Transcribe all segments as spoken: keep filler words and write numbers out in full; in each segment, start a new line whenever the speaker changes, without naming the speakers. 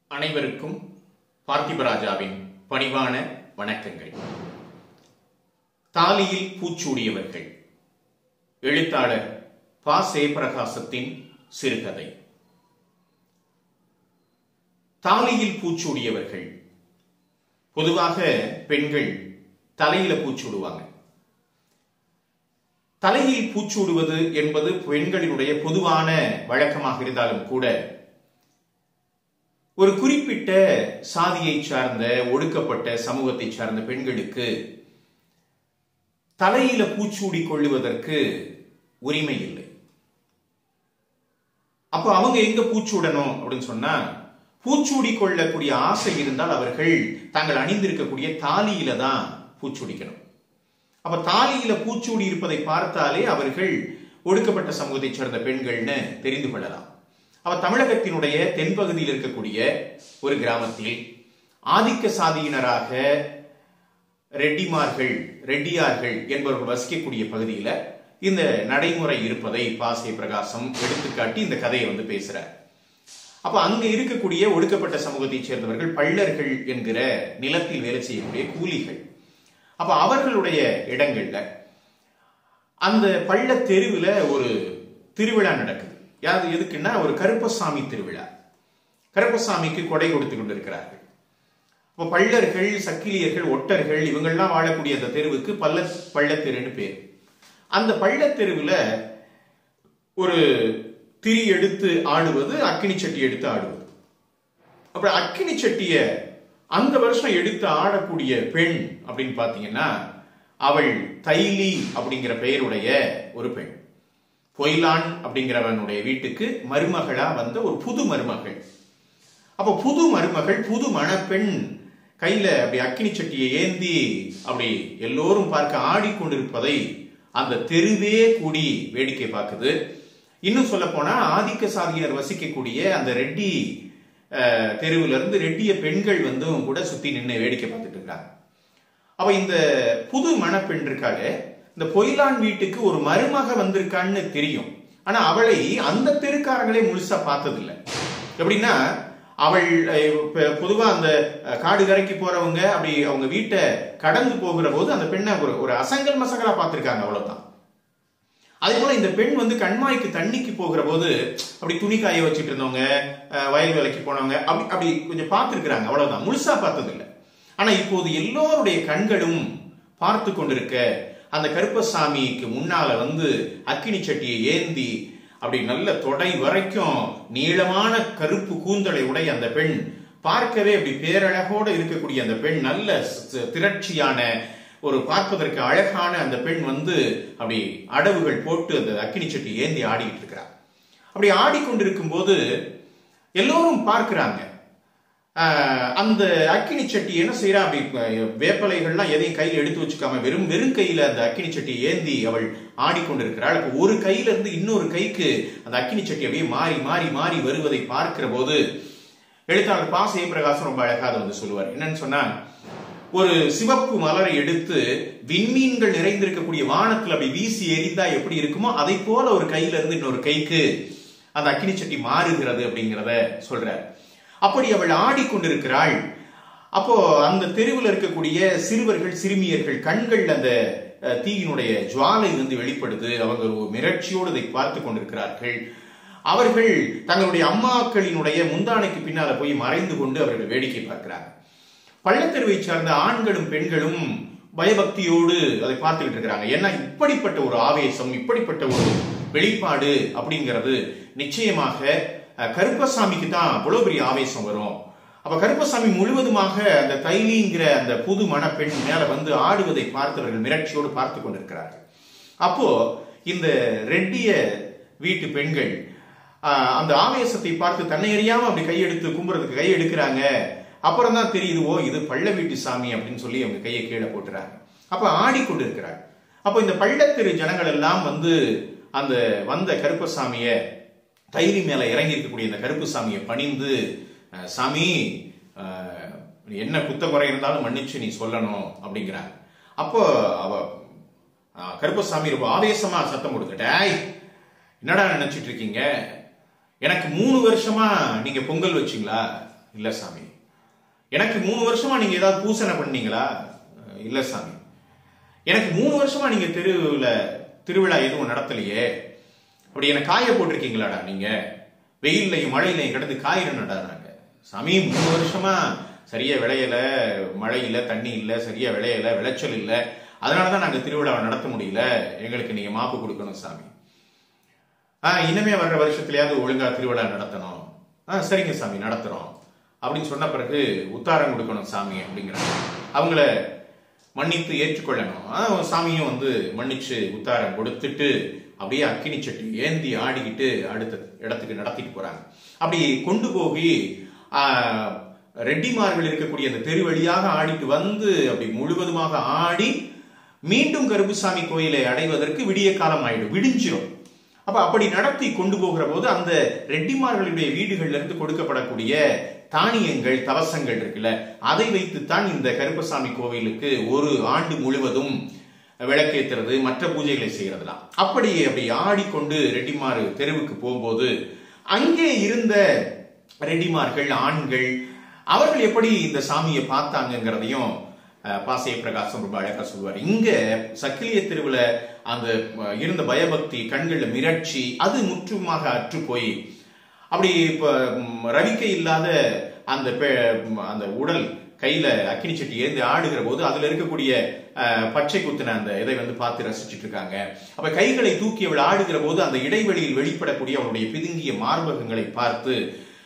அனைவருக்கும் பார்த்திபராஜாவின் பணிவான வணக்கங்கள். தாலியில் பூச்சூடியவர்கள். எழுத்தாளர் பா. ஜெயப்பிரகாசத்தின் சிறுகதை. தாலியில் பூச்சூடியவர்கள். பொதுவாக பெண்கள் தலையில பூச்சூடுவாங்க. தலையில் பூச்சூடுவது என்பது பெண்களினுடைய பொதுவான வழக்கமாக இருந்தாலும் கூட ஒரு குறிப்பிட்ட சாதியை சார்ந்த ஒடுக்கப்பட்ட சமூகத்தை சார்ந்த பெண்களுக்கு தலையில பூச்சூடி கொள்ளுவதற்கு உரிமை இல்லை. அப்ப அவங்க எங்க பூச்சூடணும் அப்படின்னு சொன்னா, பூச்சூடி கொள்ளக்கூடிய ஆசை இருந்தால் அவர்கள் தாங்கள் அணிந்திருக்கக்கூடிய தாலியில தான் பூச்சூடிக்கணும். அப்ப தாலியில பூச்சூடி இருப்பதை பார்த்தாலே அவர்கள் ஒடுக்கப்பட்ட சமூகத்தை சேர்ந்த பெண்கள்னு தெரிந்து கொள்ளலாம். அவ தமிழகத்தினுடைய தென்பகுதியில் இருக்கக்கூடிய ஒரு கிராமத்தில் ஆதிக்க சாதியினராக ரெட்டிமார்கள் ரெட்டியார்கள் என்பவர்கள் வசிக்கக்கூடிய பகுதியில் இந்த நடைமுறை இருப்பதை பா. ஜெயப்பிரகாசம் எடுத்துக்காட்டி இந்த கதையை வந்து பேசுறார். அப்ப அங்க இருக்கக்கூடிய ஒடுக்கப்பட்ட சமூகத்தை சேர்ந்தவர்கள் பள்ளர்கள் என்கிற நிலத்தில் வேலை செய்யக்கூடிய கூலிகள். அப்ப அவர்களுடைய இடங்கள்ல அந்த பள்ள தெருவில் ஒரு திருவிழா நடக்குது. யாரு எதுக்குன்னா ஒரு கருப்பசாமி திருவிழா. கருப்பசாமிக்கு கொடை கொடுத்து கொண்டிருக்கிறார்கள். இப்போ பள்ளர்கள், சக்கிலியர்கள், ஒட்டர்கள் இவங்கெல்லாம் வாழக்கூடிய அந்த தெருவுக்கு பள்ள பள்ளத்தெருன்னு பேர். அந்த பள்ளத்தெருவில் ஒரு திரி எடுத்து ஆடுவது, அக்கினி சட்டி எடுத்து ஆடுவது. அப்புறம் அக்கினி சட்டிய அந்த வருஷம் எடுத்து ஆடக்கூடிய பெண் அப்படின்னு பாத்தீங்கன்னா அவள் தைலி அப்படிங்கிற பெயருடைய ஒரு பெண். பொய்லான் அப்படிங்கிறவனுடைய வீட்டுக்கு மருமகளா வந்த ஒரு புது மருமகள். அப்ப புது மருமகள், புது மணப்பெண் கையில அப்படி அக்கினி சட்டியை ஏந்தி அப்படி எல்லோரும் பார்க்க ஆடிக்கொண்டிருப்பதை அந்த தெருவே கூடி வேடிக்கை பார்க்குது. இன்னும் சொல்ல போனா ஆதிக்க சாதியினர் வசிக்கக்கூடிய அந்த ரெட்டி தெருவுல இருந்து ரெட்டிய பெண்கள் வந்து கூட சுத்தி நின்று வேடிக்கை பார்த்துட்டு இருக்காங்க. அப்ப இந்த புது மணப்பெண் இருக்காளே, இந்த பொய்லான் வீட்டுக்கு ஒரு மருமக வந்திருக்கான்னு தெரியும். ஆனா அவளை அந்த தெருக்காரங்களே முழுசா பார்த்ததில்லை. எப்படின்னா, அவள் பொதுவா அந்த காடு கரைக்கு போறவங்க அப்படி அவங்க வீட்டை கடந்து போகிற போது அந்த பெண்ணை ஒரு ஒரு அசங்கல் மசங்கலா பார்த்திருக்காங்க, அவ்வளவுதான். அதே போல இந்த பெண் வந்து கண்மாய்க்கு தண்ணிக்கு போகிற போது அப்படி துணி காய வச்சுட்டு இருந்தவங்க, வயல் வேலைக்கு போனவங்க அப்படி அப்படி கொஞ்சம் பார்த்திருக்கிறாங்க, அவ்வளவுதான். முழுசா பார்த்ததில்லை. ஆனா இப்போது எல்லோருடைய கண்களும் பார்த்து கொண்டிருக்க அந்த கருப்பசாமிக்கு முன்னால வந்து அக்கினி சட்டியை ஏந்தி அப்படி நல்ல தொடை வரைக்கும் நீளமான கருப்பு கூந்தலை உடைய அந்த பெண், பார்க்கவே அப்படி பேரழகோடு இருக்கக்கூடிய அந்த பெண், நல்ல திரட்சியான ஒரு பார்ப்பதற்கு அழகான அந்த பெண் வந்து அப்படி அடவுகள் போட்டு அந்த அக்கினி சட்டி ஏந்தி ஆடிட்டு இருக்கிறார். அப்படி ஆடிக்கொண்டிருக்கும் போது எல்லோரும் பார்க்கிறாங்க. அந்த அக்கினி சட்டி என்ன செய்யறா, அப்படி வேப்பலைகள்லாம் எதையும் கையில் எடுத்து வச்சுக்காம வெறும் வெறும் கையில அந்த அக்கினி சட்டியை ஏந்தி அவள் ஆடிக்கொண்டிருக்கிறாள். ஒரு கையில இருந்து இன்னொரு கைக்கு அந்த அக்கினி சட்டி அப்படியே மாறி மாறி மாறி வருவதை பார்க்கிற போது எழுத்தாளர் பா. ஜெயப்பிரகாசம் ரொம்ப அழகாக வந்து சொல்லுவார். என்னன்னு சொன்னா, ஒரு சிவப்பு மலரை எடுத்து விண்மீன்கள் நிறைந்திருக்கக்கூடிய வானத்தில் அப்படி வீசி எரிந்தா எப்படி இருக்குமோ அதை போல ஒரு கையில இருந்து இன்னொரு கைக்கு அந்த அக்கினி சட்டி மாறுகிறது அப்படிங்கிறத சொல்றார். அப்படி அவள் ஆடிக்கொண்டிருக்கிறாள். அப்போ அந்த தெருவில் இருக்கக்கூடிய சிறுவர்கள், சிறுமியர்கள் கண்கள் அந்த தீயினுடைய ஜுவாலை வந்து வெளிப்படுது. அவங்க மிரட்சியோடு அதை பார்த்து கொண்டிருக்கிறார்கள். அவர்கள் தங்களுடைய அம்மாக்களினுடைய முந்தானைக்கு பின்னால போய் மறைந்து கொண்டு அவர்கள் வேடிக்கை பார்க்கிறாங்க. பள்ளத்தெருவை சார்ந்த ஆண்களும் பெண்களும் பயபக்தியோடு அதை பார்த்துக்கிட்டு இருக்கிறாங்க. ஏன்னா இப்படிப்பட்ட ஒரு ஆவேசம், இப்படிப்பட்ட ஒரு வெளிப்பாடு அப்படிங்கிறது நிச்சயமாக கருப்பசாமிக்கு தான் அவ்வளவு பெரிய ஆவேசம் வரும். அப்ப கருப்பசாமி முழுவதுமாக அந்த தைலிங்கிற அந்த புது மணப்பெண் மேல வந்து ஆடுவதை பார்த்தவர்கள் மிரட்சியோடு பார்த்து கொண்டிருக்கிறார்கள். அப்போ இந்த ரெட்டிய வீட்டு பெண்கள் அந்த ஆவேசத்தை பார்த்து தன்னை அறியாம அப்படி கையெடுத்து கும்புறதுக்கு கை எடுக்கிறாங்க. அப்புறம் தான் தெரியுது, ஓ இது பள்ள வீட்டு சாமி அப்படின்னு சொல்லி அவங்க கையை கீழே போட்டுறாங்க. அப்ப ஆடிக்கொண்டு இருக்கிறாங்க. அப்போ இந்த பள்ளத்தெரு ஜனங்கள் எல்லாம் வந்து அந்த வந்த கருப்பசாமிய தைலி மேல இறங்கி இருக்கக்கூடிய இந்த கருப்புசாமியை பணிந்து, சாமி என்ன குத்த குறை இருந்தாலும் மன்னிச்சு நீ சொல்லணும் அப்படிங்கிறாங்க. அப்போ அவ கருப்பசாமி ரொம்ப ஆவேசமா சத்தம் கொடுத்துட்டாய், என்னடா நினைச்சிட்டு இருக்கீங்க, எனக்கு மூணு வருஷமா நீங்க பொங்கல் வச்சீங்களா, இல்ல சாமி. எனக்கு மூணு வருஷமா நீங்க ஏதாவது பூசனை பண்ணீங்களா? இல்ல சாமி. எனக்கு மூணு வருஷமா நீங்க தெருவில் திருவிழா எதுவும் நடத்தலையே, அப்படி என்ன காய போட்டிருக்கீங்களாடா நீங்க? வெயில்லையும் மழையிலையும் கிடந்து காயிறனடா நாங்க. சாமி மூணு வருஷமா சரியா விளையல, மழை இல்ல, தண்ணி இல்ல, சரியா விளையல, விளைச்சல் இல்ல, அதனாலதான் நாங்க திருவிழாவை நடத்த முடியல, எங்களுக்கு நீங்க மாப்பு கொடுக்கணும் சாமி. ஆஹ் இனிமே வர்ற வருஷத்துலயாவது ஒழுங்கா திருவிழா நடத்தணும். ஆஹ் சரிங்க சாமி நடத்துறோம் அப்படின்னு சொன்ன பிறகு உத்தாரம் கொடுக்கணும் சாமி அப்படிங்கிறாங்க. அவங்கள மன்னித்து ஏற்றுக்கொள்ளணும். சாமியும் வந்து மன்னிச்சு உத்தாரம் கொடுத்துட்டு அப்படியே அக்கினி சட்டி ஏந்தி ஆடிக்கிட்டு அடுத்த இடத்துக்கு நடத்திட்டு போறாங்க. அப்படி கொண்டு போய் ஆஹ் ரெட்டிமார்கள் இருக்கக்கூடிய அந்த தெரு வழியாக ஆடிட்டு வந்து அப்படி முழுவதுமாக ஆடி மீண்டும் கருப்புசாமி கோயிலை அடைவதற்கு விடிய காலம் ஆயிடும், விடிஞ்சிடும். அப்ப அப்படி நடத்தி கொண்டு போகிற போது அந்த ரெட்டிமார்களுடைய வீடுகள்ல இருந்து கொடுக்கப்படக்கூடிய தானியங்கள், தவசங்கள் இருக்குல்ல, அதை வைத்துத்தான் இந்த கருப்பசாமி கோவிலுக்கு ஒரு ஆண்டு முழுவதும் விளக்கேற்றுறது, மற்ற பூஜைகளை செய்யறதுலாம். அப்படி அப்படி ஆடிக்கொண்டு ரெட்டிமாறு தெருவுக்கு போகும்போது அங்கே இருந்த ரெட்டிமார்கள், ஆண்கள், அவர்கள் எப்படி இந்த சாமியை பார்த்தாங்கிறதையும் பா. ஜெயப்பிரகாசம் ரொம்ப அழகா சொல்வார். இங்க சக்கிலிய தெருவுல அந்த இருந்த பயபக்தி, கண்கள்ல மிரட்சி, அது முற்றுமாக அற்று போய் அப்படி இப்ப ரவிக்கை இல்லாத அந்த அந்த உடல் கையில அக்கினி சட்டி ஏந்து ஆடுகிற போது அதுல இருக்கக்கூடிய பச்சை குத்தின அந்த இதை வந்து பார்த்து ரசிச்சுட்டு இருக்காங்க. அப்ப கைகளை தூக்கி அவள் ஆடுகிற போது அந்த இடைவெளியில் வெளிப்படக்கூடிய அவளுடைய பிதுங்கிய மார்பகங்களை பார்த்து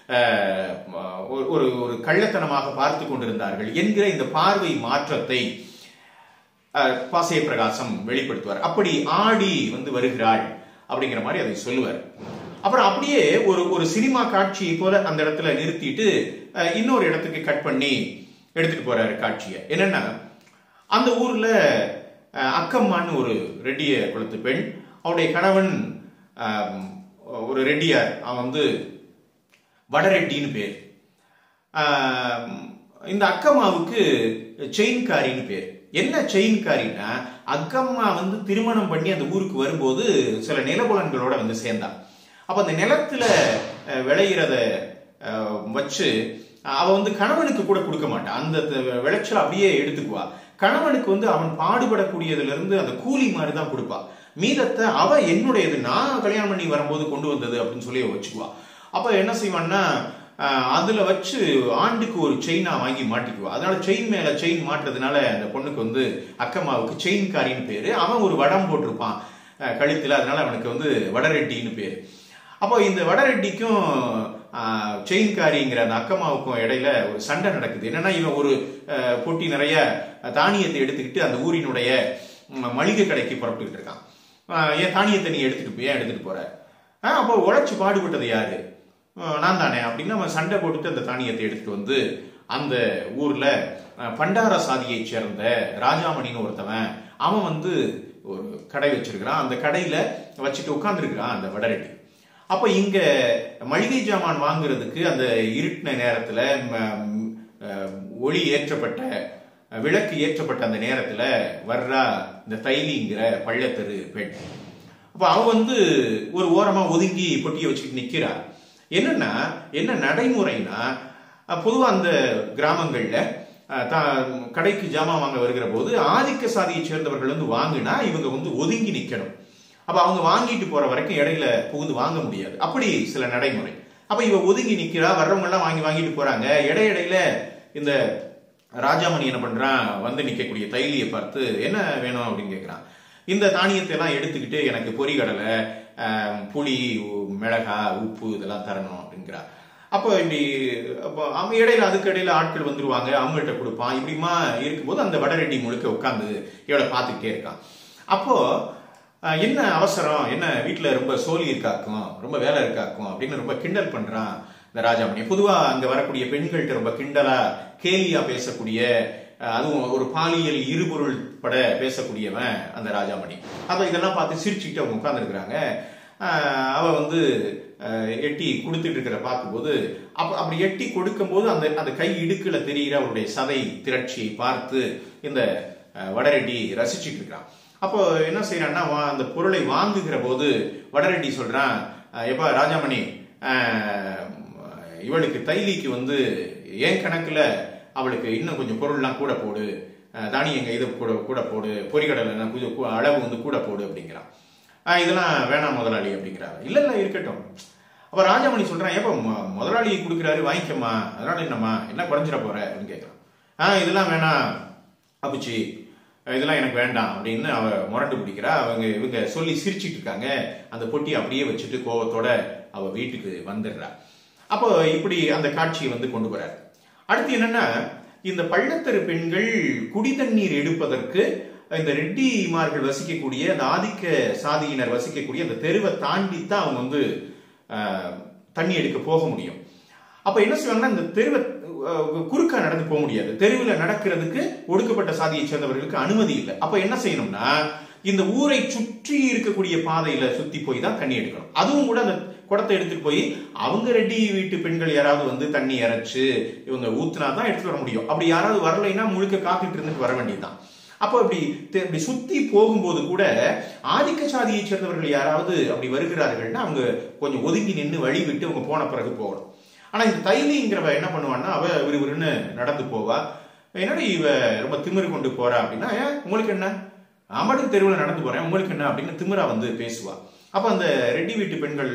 ஒரு ஒரு கள்ளத்தனமாக பார்த்து கொண்டிருந்தார்கள் என்கிற இந்த பார்வை மாற்றத்தை பா. ஜெயப்பிரகாசம் வெளிப்படுத்துவார். அப்படி ஆடி வந்து வருகிறாள் அப்படிங்கிற மாதிரி அதை சொல்லுவார். அப்புறம் அப்படியே ஒரு ஒரு சினிமா காட்சியை போல அந்த இடத்துல நிறுத்திட்டு இன்னொரு இடத்துக்கு கட் பண்ணி எடுத்துட்டு போறாரு காட்சியை. என்னன்னா, அந்த ஊர்ல அக்கம்மான்னு ஒரு ரெட்டிய குலத்து பெண், அவருடைய கணவன் ஒரு ரெட்டியார், அவன் வந்து வடரெட்டின்னு பேர். இந்த அக்கம்மாவுக்கு செயின்காரின்னு பேர். என்ன செயின்காரின்னா, அக்கம்மா வந்து திருமணம் பண்ணி அந்த ஊருக்கு வரும்போது சில நிலபுலன்களோட வந்து சேர்ந்தான். அப்ப அந்த நிலத்துல விளையிறத வச்சு அவ வந்து கணவனுக்கு கூட கொடுக்க மாட்டான். அந்த விளைச்சல் அப்படியே எடுத்துக்குவா. கணவனுக்கு வந்து அவன் பாடுபடக்கூடியதுல இருந்து அந்த கூலி மாதிரி தான் கொடுப்பா. மீதத்தை அவ என்னுடையது, நான் கல்யாணம் பண்ணி வரும்போது கொண்டு வந்தது அப்படின்னு சொல்லி வச்சுக்குவா. அப்ப என்ன செய்வான்னா, அதுல வச்சு ஆண்டுக்கு ஒரு செயினா வாங்கி மாட்டிக்குவா. அதனால செயின் மேல செயின் மாட்டுறதுனால அந்த பொண்ணுக்கு வந்து அக்கம்மாவுக்கு செயின்காரின்னு பேரு. அவன் ஒரு வடம் போட்டிருப்பான் கழுத்துல, அதனால அவனுக்கு வந்து வடரெட்டின்னு பேரு. அப்போ இந்த வடரெட்டிக்கும் செயின்காரிங்கிற அந்த அக்கம்மாவுக்கும் இடையில ஒரு சண்டை நடக்குது. என்னன்னா, இவன் ஒரு பொட்டி நிறைய தானியத்தை எடுத்துக்கிட்டு அந்த ஊரினுடைய மளிகை கடைக்கு புறப்பட்டுக்கிட்டு இருக்கான். ஏன் தானியத்தை நீ எடுத்துட்டு போய் ஏன் எடுத்துட்டு போற? அப்போ உழைச்சு பாடுபட்டது யாரு? நான் தானே அப்படின்னு அவன் சண்டை போட்டுட்டு அந்த தானியத்தை எடுத்துட்டு வந்து அந்த ஊர்ல பண்டார சாதியை சேர்ந்த ராஜாமணின்னு ஒருத்தவன், அவன் வந்து ஒரு கடை வச்சிருக்கிறான். அந்த கடையில வச்சுட்டு உட்கார்ந்துருக்கிறான் அந்த வடரெட்டி. அப்ப இங்க மளிகை ஜாமான் வாங்குறதுக்கு அந்த இருட்டின நேரத்துல ஒளி ஏற்றப்பட்ட விளக்கு ஏற்றப்பட்ட அந்த நேரத்துல வர்றா இந்த தைலிங்கிற பள்ளத்தெரு பெண். அப்ப அவ வந்து ஒரு ஓரமா ஒதுங்கி பொட்டியை வச்சுக்கிட்டு நிக்கிறா. என்னன்னா, என்ன நடைமுறைனா, பொதுவா அந்த கிராமங்கள்ல கடைக்கு ஜாமான் வாங்க வருகிற போது ஆதிக்க சாதியை சேர்ந்தவர்கள் வந்து வாங்கினா இவங்க வந்து ஒதுங்கி நிக்கணும். அப்ப அவங்க வாங்கிட்டு போற வரைக்கும் இடையில புகுந்து வாங்க முடியாது. அப்படி சில நடைமுறை. அப்ப இவ ஒதுங்கி நிக்கிறா, வர்றவங்க எல்லாம் வாங்கி வாங்கிட்டு போறாங்க. இடையிடையில இந்த ராஜாமணி என்ன பண்றான், வந்து நிக்கக்கூடிய தைலியை பார்த்து என்ன வேணும் அப்படின்னு கேட்கிறான். இந்த தானியத்தை எல்லாம் எடுத்துக்கிட்டு எனக்கு பொரிகடலை, புளி, மிளகா, உப்பு இதெல்லாம் தரணும் அப்படிங்கிறா. அப்போ இப்படி அப்போ அவங்க இடையில அதுக்கு இடையில ஆட்கள் வந்துருவாங்க, அவங்கள்ட்ட கொடுப்பான். இப்படிமா இருக்கும்போது அந்த வடரெட்டி முழுக்க உட்காந்து இவளை பார்த்துக்கிட்டே இருக்கான். அப்போ என்ன அவசரம், என்ன வீட்டுல ரொம்ப சோழி இருக்காக்கும், ரொம்ப வேலை இருக்காக்கும் அப்படின்னு ரொம்ப கிண்டல் பண்றான் இந்த ராஜாமணி. பொதுவா அங்க வரக்கூடிய பெண்கள்கிட்ட ரொம்ப கிண்டலா கேலியா பேசக்கூடிய, அதுவும் ஒரு பாலியல் இருபொருள் பட பேசக்கூடியவன் அந்த ராஜாமணி. அப்ப இதெல்லாம் பார்த்து சிரிச்சுக்கிட்டு அவங்க உட்கார்ந்து இருக்கிறாங்க. அவ வந்து எட்டி கொடுத்துட்டு இருக்கிற பார்க்கும்போது அப்ப அப்படி எட்டி கொடுக்கும் போது அந்த அந்த கை இடுக்குல தெரிகிற அவருடைய சதை திரட்சியை பார்த்து இந்த வடரெட்டி ரசிச்சுட்டு இருக்கிறான். அப்போ என்ன செய்யறான்னா, அந்த பொருளை வாங்குகிற போது வடரெட்டி சொல்றான், எப்பா ராஜாமணி, இவளுக்கு தைலிக்கு வந்து என் கணக்குல அவளுக்கு இன்னும் கொஞ்சம் பொருள்லாம் கூட போடு, தானியங்க இது கூட கூட போடு, பொறிகடலை கொஞ்சம் அளவு வந்து கூட போடு அப்படிங்கிறான். இதெல்லாம் வேணாம் முதலாளி அப்படிங்கிறாரு. இல்ல இல்ல இருக்கட்டும். அப்ப ராஜாமணி சொல்றான், ஏப்ப முதலாளி கொடுக்குறாரு வாங்கிக்கம்மா, அதனால என்னம்மா என்ன குறைஞ்சிட போற அப்படின்னு கேட்கறான். ஆஹ் இதெல்லாம் வேணாம் அப்புச்சி, இதெல்லாம் எனக்கு வேண்டாம் அப்படின்னு அவ முரண்டு பிடிக்கிறா. அவங்க இவங்க சொல்லி சிரிச்சுட்டு இருக்காங்க. அந்த பொட்டி அப்படியே வச்சுட்டு கோவத்தோட அவ வீட்டுக்கு வந்துடுறா. அப்போ இப்படி அந்த காட்சியை வந்து கொண்டு வர்றாரு. அடுத்து என்னன்னா, இந்த பள்ளத்தரு பெண்கள் குடி தண்ணீர் எடுப்பதற்கு இந்த ரெட்டிமார்கள் வசிக்கக்கூடிய அந்த ஆதிக்க சாதியினர் வசிக்கக்கூடிய அந்த தெருவை தாண்டித்தான் அவங்க வந்து தண்ணி எடுக்க போக முடியும். அப்ப என்ன செய்வாங்கன்னா, இந்த தெருவை குறுக்கா நடந்து போக முடியாது. தெருவில் நடக்கிறதுக்கு ஒடுக்கப்பட்ட சாதியை சேர்ந்தவர்களுக்கு அனுமதி இல்லை. அப்ப என்ன செய்யணும்னா, இந்த ஊரை சுற்றி இருக்கக்கூடிய பாதையில சுத்தி போய் தான் தண்ணி எடுக்கணும். அதுவும் கூட அந்த குடத்தை எடுத்துட்டு போய் அவங்க ரெட்டி வீட்டு பெண்கள் யாராவது வந்து தண்ணி இறைச்சு இவங்க ஊத்துனா தான் எடுத்துட்டு வர முடியும். அப்படி யாராவது வரலைன்னா முழுக்க காத்துட்டு இருந்துட்டு வர வேண்டியதுதான். அப்போ அப்படி இப்படி சுத்தி போகும்போது கூட ஆதிக்க சாதியை சேர்ந்தவர்கள் யாராவது அப்படி வருகிறார்கள்னா அவங்க கொஞ்சம் ஒதுங்கி நின்று வழி விட்டு அவங்க போன பிறகு போகணும். ஆனா இந்த தைலிங்கிறவ என்ன பண்ணுவான்னா, அவ விறுவிறுன்னு நடந்து போவா. என்னடி இவ ரொம்ப திமிரு கொண்டு போறா அப்படின்னா, உங்களுக்கு என்ன, ஆமாட்டுக்கு தெருவில் நடந்து போறேன், உங்களுக்கு என்ன அப்படின்னு திமிரா வந்து பேசுவா. அப்ப அந்த ரெட்டி வீட்டு பெண்கள்,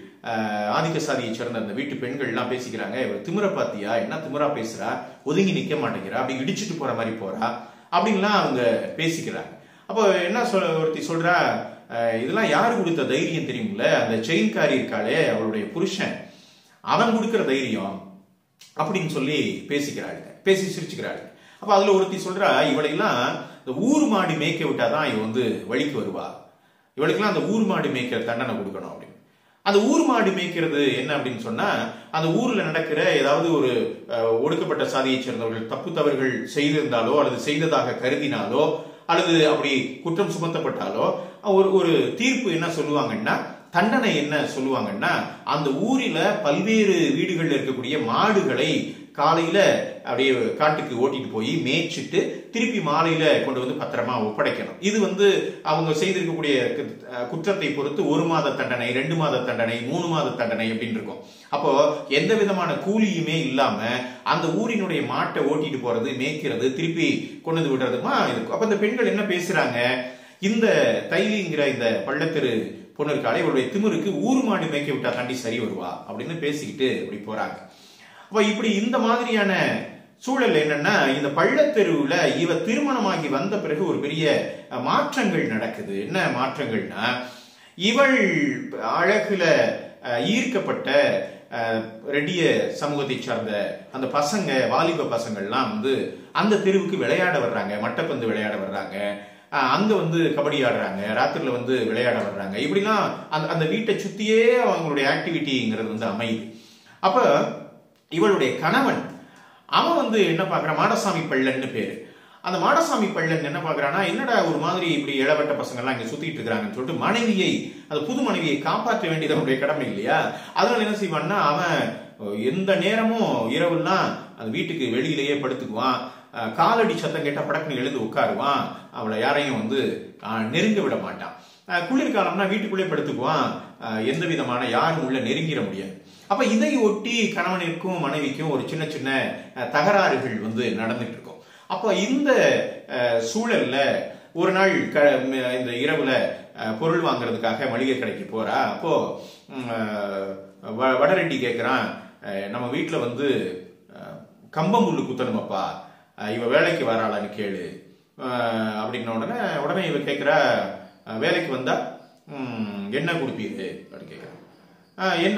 ஆதிக்க சாதியை சேர்ந்த அந்த வீட்டு பெண்கள் எல்லாம் பேசிக்கிறாங்க, இவ திமிர பாத்தியா, என்ன திமிரா பேசுறா, ஒதுங்கி நிக்க மாட்டேங்கிறா, அப்படி இடிச்சுட்டு போற மாதிரி போறா அப்படின்லாம் அவங்க பேசிக்கிறாங்க. அப்போ என்ன சொல் ஒருத்தி சொல்றா, இதெல்லாம் யாரு கொடுத்த தைரியம் தெரியுமில்ல, அந்த செயின்காரி இருக்காளே அவளுடைய புருஷன், அவன் கொடுக்கிற தைரியம் அப்படின்னு சொல்லி பேசிக்கிறாளுங்க, பேசி சிரிச்சுக்கிறாளுங்க. அப்ப அதுல ஒருத்தி சொல்றா, இவளையெல்லாம் இந்த ஊர் மாடு மேய்க்க விட்டாதான் இவ வந்து வழிக்கு வருவா, இவளுக்கெல்லாம் அந்த ஊர் மாடு மேய்க்கிற தண்டனை கொடுக்கணும் அப்படின்னு. அந்த ஊர் மாடு மேய்க்கிறது என்ன அப்படின்னு சொன்னா, அந்த ஊர்ல நடக்கிற ஏதாவது ஒரு ஒடுக்கப்பட்ட சாதியை சேர்ந்தவர்கள் தப்பு தவறுகள் செய்திருந்தாலோ அல்லது செய்ததாக கருதினாலோ அல்லது அப்படி குற்றம் சுமத்தப்பட்டாலோ ஒரு ஒரு தீர்ப்பு என்ன சொல்லுவாங்கன்னா, தண்டனை என்ன சொல்லுவாங்கன்னா, அந்த ஊரில பல்வேறு வீடுகள்ல இருக்கக்கூடிய மாடுகளை காலையில அப்படியே காட்டுக்கு ஓட்டிட்டு போய் மேய்ச்சிட்டு திருப்பி மாலையில கொண்டு வந்து பத்திரமா ஒப்படைக்கணும். இது வந்து அவங்க செய்திருக்கக்கூடிய குற்றத்தை பொறுத்து ஒரு மாத தண்டனை, ரெண்டு மாத தண்டனை, மூணு மாத தண்டனை அப்படின்னு இருக்கும். அப்போ எந்த விதமான கூலியுமே இல்லாம அந்த ஊரினுடைய மாட்டை ஓட்டிட்டு போறது, மேய்க்கிறது, திருப்பி கொண்டு வந்து விடுறதுமா இருக்கும். அப்ப இந்த பெண்கள் என்ன பேசுறாங்க, இந்த தைலிங்கிற இந்த பள்ளத்தெரு பொண்ணு இருக்காளே இவளுடைய திமிருக்கு ஊர் மாடு மேய்க்க விட்டா தாண்டி சரி வருவா அப்படின்னு பேசிக்கிட்டு இப்படி போறாங்க. அப்ப இப்படி இந்த மாதிரியான சூழல் என்னன்னா, இந்த பள்ளத்தெருவுல இவ திருமணமாகி வந்த பிறகு ஒரு பெரிய மாற்றங்கள் நடக்குது. என்ன மாற்றங்கள்னா, இவள் அழகுல ஈர்க்கப்பட்ட ரெட்டிய சமூகத்தை சார்ந்த அந்த பசங்க, வாலிப பசங்கள்லாம் வந்து அந்த தெருவுக்கு விளையாட வர்றாங்க, மட்டப்பந்து விளையாட வர்றாங்க, அங்க வந்து கபடி ஆடுறாங்க, ராத்திரில வந்து விளையாட வர்றாங்க. இப்படிலாம் அந்த அந்த வீட்டை சுத்தியே அவங்களுடைய ஆக்டிவிட்டிங்கிறது வந்து அமையுது. அப்ப இவளுடைய கணவன் அவன் வந்து என்ன பாக்குறான், மாடசாமி பள்ளன்னு பேரு. அந்த மாடசாமி பள்ளன் என்ன பாக்குறான்னா, என்னடா ஒரு மாதிரி இப்படி இளவட்ட பசங்க எல்லாம் இங்க சுத்திட்டு இருக்கிறாங்கன்னு சொல்லிட்டு மனைவியை, அந்த புது மனைவியை காப்பாற்ற வேண்டியது அவனுடைய கடமை இல்லையா. அதனால என்ன செய்வான்னா, அவன் எந்த நேரமும் இரவுலாம் அந்த வீட்டுக்கு வெளியிலேயே படுத்துக்குவான். காலடி சத்தம் கேட்டா படக்குன்னு எழுந்து உட்காருவான். அவளை யாரையும் வந்து நெருங்க விட மாட்டான். குளிர்காலம்னா வீட்டுக்குள்ளே படுத்துக்குவான். எந்த விதமான யாரும் உள்ள நெருங்கிட முடியாது. அப்ப இதை ஒட்டி கணவனுக்கும் மனைவிக்கும் ஒரு சின்ன சின்ன தகராறுகள் வந்து நடந்துட்டு இருக்கும். அப்ப இந்த சூழல்ல ஒரு நாள் இந்த இரவுல பொருள் வாங்குறதுக்காக மளிகை கடைக்கு போறா. அப்போ வடரெட்டி கேட்கிறான், நம்ம வீட்டுல வந்து கம்பமுள்ளு குத்தணுமப்பா, இவ வேலைக்கு வராளான்னு கேளு அப்படின்ன உடனே உடனே இவ கேட்கிறா, வேலைக்கு வந்தா என்ன கொடுப்பீரு அப்படின்னு கேட்கிறா. என்ன,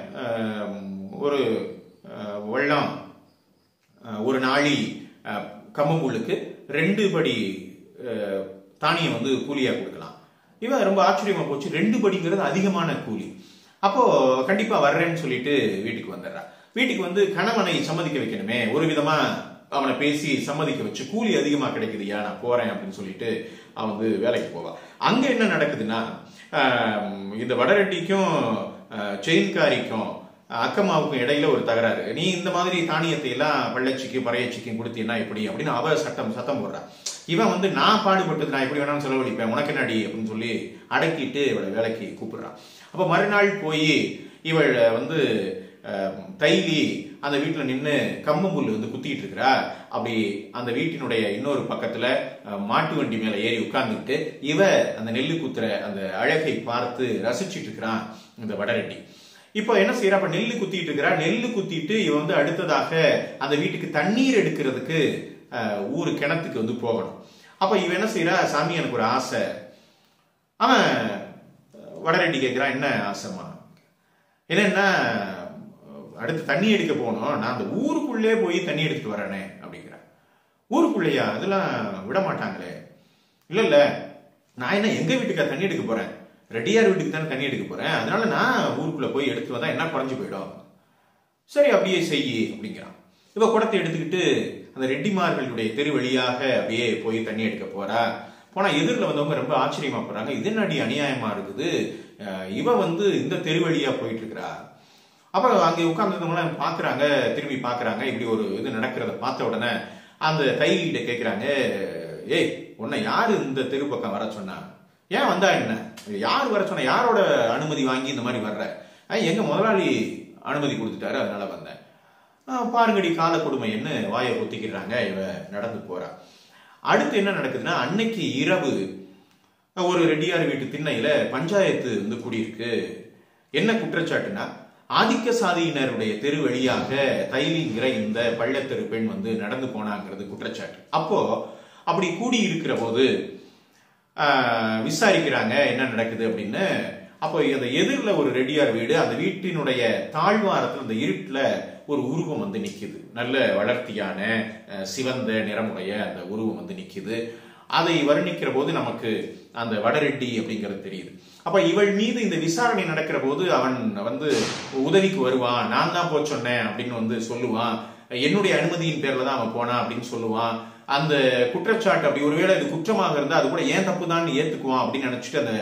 ஒரு வெள்ளம் ஒரு நாளி கம்பமுள்ளுக்கு ரெண்டு படி தானியம் வந்து கூலியா கொடுக்கலாம். இவன் ரொம்ப ஆச்சரியமா போச்சு, ரெண்டு படிங்கிறது அதிகமான கூலி. அப்போ கண்டிப்பா வர்றேன்னு சொல்லிட்டு வீட்டுக்கு வந்துடுறா. வீட்டுக்கு வந்து கணவனை சம்மதிக்க வைக்கணுமே, ஒரு விதமா அவனை பேசி சம்மதிக்க வச்சு, கூலி அதிகமா கிடைக்குதுயா நான் போறேன் அப்படின்னு சொல்லிட்டு அவன் வந்து வேலைக்கு போவான். அங்க என்ன நடக்குதுன்னா, இந்த வடரெட்டிக்கும் செயின்காரிக்கும் அக்கம்மாவுக்கும் இடையில ஒரு தகராறு. நீ இந்த மாதிரி தானியத்தை எல்லாம் பள்ளச்சிக்கு பறையச்சிக்கும் கொடுத்தீங்கன்னா எப்படி அப்படின்னு அவ சட்டம் சத்தம் போடுறான். இவன் வந்து நான் பாடுபட்டது நான் எப்படி வேணாலும் செலவழிப்பேன், உனக்கு என்னடி அப்படின்னு சொல்லி அடக்கிட்டு இவளை வேலைக்கு கூப்பிடுறான். அப்ப மறுநாள் போய் இவள் வந்து தைலி அந்த வீட்டுல நின்று கம்பம்புல் வந்து குத்திட்டு இருக்கிறா. அப்படி அந்த வீட்டினுடைய இன்னொரு பக்கத்துல மாட்டு வண்டி மேல ஏறி உட்கார்ந்துட்டு இவ அந்த நெல்லு குத்துற அந்த அழகை பார்த்து ரசிச்சுட்டு இருக்கிறான் இந்த வடரெட்டி. இப்போ என்ன செய்யறா, அப்ப நெல்லு குத்திட்டு இருக்கிறா. நெல்லு குத்திட்டு இவன் வந்து அடுத்ததாக அந்த வீட்டுக்கு தண்ணீர் எடுக்கிறதுக்கு ஊரு கிணத்துக்கு வந்து போகணும். அப்ப இவன் என்ன செய்யறா, சாமி எனக்கு ஒரு ஆசை. அவன் வடரெட்டி கேட்கிறான், என்ன ஆசைமா? என்னன்னா அடுத்து தண்ணி எடுக்க போகணும், நான் அந்த ஊருக்குள்ளே போய் தண்ணி எடுத்துட்டு வரேனே அப்படிங்கிறான். ஊருக்குள்ளேயா? அதெல்லாம் விட மாட்டாங்களே. இல்ல இல்ல, நான் என்ன எங்க வீட்டுக்கா தண்ணி எடுக்க போறேன், ரெட்டியார் வீட்டுக்கு தானே தண்ணி எடுக்க போறேன், அதனால நான் ஊருக்குள்ள போய் எடுத்து வந்தா என்ன குறைஞ்சு போயிடும். சரி அப்படியே செய்யி அப்படிங்கிறான். இவ குடத்தை எடுத்துக்கிட்டு அந்த ரெட்டிமார்களுடைய தெரு வழியாக அப்படியே போய் தண்ணி எடுக்க போறா. போனா எதிரில் வந்தவங்க ரொம்ப ஆச்சரியமா போறாங்க, இது என்னடி அநியாயமா இருக்குது, இவ வந்து இந்த தெரு வழியா போயிட்டு இருக்கிறா. அப்புறம் அங்கே உட்கார்ந்துருந்தவங்க பாக்குறாங்க, திரும்பி பாக்குறாங்க, இப்படி ஒரு இது நடக்கிறத பார்த்த உடனே அந்த தைலிகிட்ட கேட்கிறாங்க, ஏய் உன்னை யாரு இந்த தெரு பக்கம் வர சொன்னா, ஏன் வந்தா என்ன, யார் வர சொன்ன, யாரோட அனுமதி வாங்கி இந்த மாதிரி வர்ற, எங்க முதலாளி அனுமதி கொடுத்துட்டாரு அதனால வந்தேன். பாருங்கடி கால கொடுமை என்ன வாயை ஒத்திக்கிறாங்க. இவ நடந்து போறா. அடுத்து என்ன நடக்குதுன்னா, அன்னைக்கு இரவு ஒரு ரெட்டியார் வீட்டு திண்ணையில பஞ்சாயத்து வந்து கூடியிருக்கு. என்ன குற்றச்சாட்டுனா, ஆதிக்க சாதியினருடைய தெரு வழியாக தைலிங்கிற இந்த பள்ளத்தெரு பெண் வந்து நடந்து போனாங்கிறது குற்றச்சாட்டு. அப்போ அப்படி கூடி இருக்கிற போது விசாரிக்கிறாங்க என்ன நடக்குது அப்படின்னு. அப்போ அந்த எதிரில் ஒரு ரெட்டியார் வீடு, அந்த வீட்டினுடைய தாழ்வாரத்தில் அந்த இருட்டுல ஒரு உருவம் வந்து நிக்குது. நல்ல வளர்த்தியான சிவந்த நிறமுடைய அந்த உருவம் வந்து நிக்குது. அதை வர்ணிக்கிற போது நமக்கு அந்த வடரெட்டி அப்படிங்கிறது தெரியுது. அப்ப இவள் மீது இந்த விசாரணை நடக்கிற போது அவன் வந்து உதவிக்கு வருவான், நான் தான் போ சொன்னேன் அப்படின்னு வந்து சொல்லுவான், என்னுடைய அனுமதியின் பேர்ல தான் அவன் போனான் அப்படின்னு சொல்லுவான். அந்த குற்றச்சாட்டு அப்படி ஒருவேளை இது குற்றமாக இருந்தா அது கூட ஏன் தப்பு தான் ஏத்துக்குவான் அப்படின்னு நினைச்சிட்டு அந்த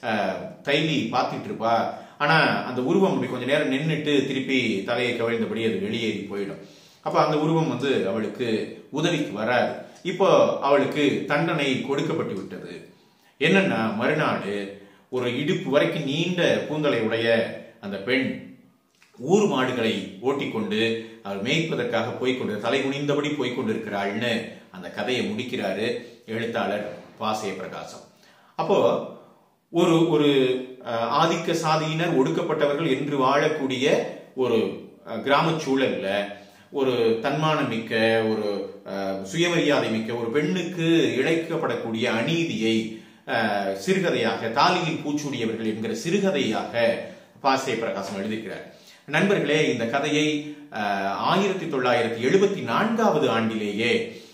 தைலி பார்த்துட்டு இருப்பா. ஆனா அந்த உருவம் அப்படி கொஞ்ச நேரம் நின்றுட்டு திருப்பி தலையை கவிழ்ந்தபடி அது வெளியேறி போயிடும். அப்ப அந்த உருவம் வந்து அவளுக்கு உதவிக்கு வராது. இப்போ அவளுக்கு தண்டனை கொடுக்கப்பட்டு விட்டது. என்னன்னா, மறுநாடு ஒரு இடுப்பு வரைக்கும் நீண்ட கூந்தலை உடைய அந்த பெண் ஊர் மாடுகளை ஓட்டிக்கொண்டு அவள் மேய்ப்பதற்காக போய்கொண்டு தலை குனிந்தபடி போய்கொண்டிருக்கிறாள்னு அந்த கதையை முடிக்கிறாரு எழுத்தாளர் பா. ஜெயப்பிரகாசம். அப்போ ஒரு ஒரு ஆதிக்க சாதியினர் ஒடுக்கப்பட்டவர்கள் என்று வாழக்கூடிய ஒரு கிராம சூழல்ல ஒரு தன்மானம் மிக்க ஒரு சுயமரியாதை மிக்க ஒரு பெண்ணுக்கு இழைக்கப்படக்கூடிய அநீதியை சிறுகதையாக தாலியில் பூச்சூடியவர்கள் என்கிற சிறுகதையாக பா. ஜெயப்பிரகாசம் எழுதியிருக்கிறார். நண்பர்களே, இந்த கதையை ஆயிரத்தி தொள்ளாயிரத்தி எழுபத்தி நான்காவது ஆண்டிலேயே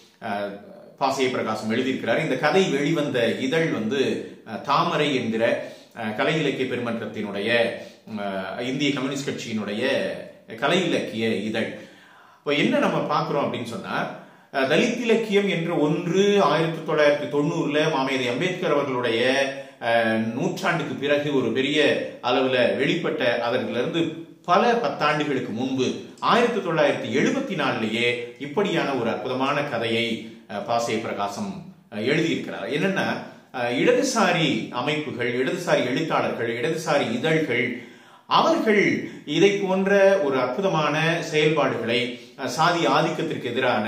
பா. ஜெயப்பிரகாசம் எழுதியிருக்கிறார். இந்த கதை வெளிவந்த இதழ் வந்து தாமரை என்கிற கலை இலக்கிய பெருமன்றத்தினுடைய இந்திய கம்யூனிஸ்ட் கட்சியினுடைய கலை இலக்கிய இதழ். இப்போ என்ன நம்ம பார்க்கிறோம் அப்படின்னு சொன்னா, தலித் இலக்கியம் என்ற ஒன்று ஆயிரத்தி தொள்ளாயிரத்தி தொண்ணூறுல மாமேதை அம்பேத்கர் அவர்களுடைய நூற்றாண்டுக்கு பிறகு ஒரு பெரிய அளவுல வெளிப்பட்ட, அதற்கிலிருந்து பல பத்தாண்டுகளுக்கு முன்பு ஆயிரத்தி தொள்ளாயிரத்தி எழுபத்தி நாலுலயே இப்படியான ஒரு அற்புதமான கதையை பா. ஜெயப்பிரகாசம் எழுதியிருக்கிறார். என்னன்னா, இடதுசாரி அமைப்புகள், இடதுசாரி எழுத்தாளர்கள், இடதுசாரி இதழ்கள் அவர்கள் இதை போன்ற ஒரு அற்புதமான செயல்பாடுகளை சாதி ஆதிக்கத்திற்கு எதிரான,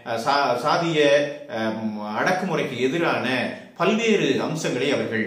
சாதிய அடக்குமுறைக்கு எதிரான பல்வேறு அம்சங்களை அவர்கள்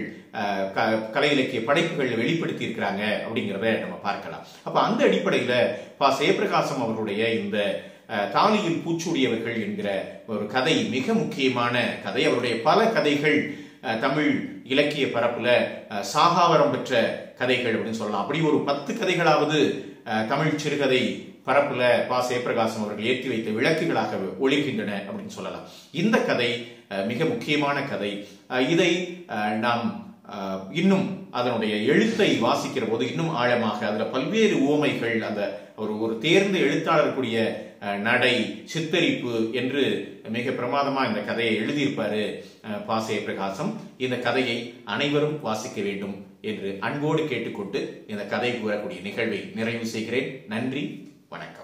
கலை இலக்கிய படைப்புகள் வெளிப்படுத்தி இருக்கிறாங்க அப்படிங்கிறத நம்ம பார்க்கலாம். அப்ப அந்த அடிப்படையில பா. ஜெயப்பிரகாசம் அவர்களுடைய இந்த தாலியில் பூச்சூடியவர்கள் என்கிற ஒரு கதை மிக முக்கியமான கதை. அவருடைய பல கதைகள் தமிழ் இலக்கிய பரப்புல சாகாவரம் பெற்ற கதைகள் அப்படின்னு சொல்லலாம். அப்படி ஒரு பத்து கதைகளாவது தமிழ் சிறுகதை பரப்புல பா. ஜெயப்பிரகாசம் அவர்கள் ஏற்றி வைத்த விளக்குகளாக ஒளிர்கின்றன அப்படின்னு சொல்லலாம். இந்த கதை மிக முக்கியமான கதை. இதை நாம் இன்னும் அதனுடைய எழுத்தை வாசிக்கிற போது இன்னும் ஆழமாக அதுல பல்வேறு உவமைகள், அந்த ஒரு ஒரு தேர்ந்த எழுத்தாளருக்குரிய நடை, சித்தரிப்பு என்று மிக பிரமாதமா இந்த கதையை எழுதியிருப்பாரு பா. ஜெயப்பிரகாசம். இந்த கதையை அனைவரும் வாசிக்க வேண்டும் என்று அன்போடு கேட்டுக்கொண்டு இந்த கதை கூறக்கூடிய நிகழ்வை நிறைவு செய்கிறேன். நன்றி, வணக்கம்.